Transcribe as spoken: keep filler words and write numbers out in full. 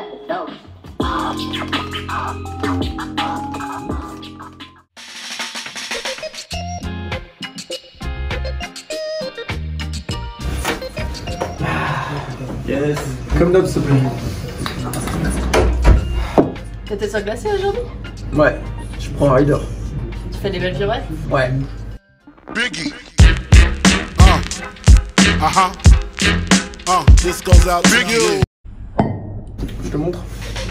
cadeau. Yes. Comme d'hab, s'il te plaît. T'étais sur glacé aujourd'hui? Ouais, je prends un rider. Tu fais des belles pirouettes? Ouais. Biggie. Uh. Uh-huh. Uh, this goes out to you. Je te montre.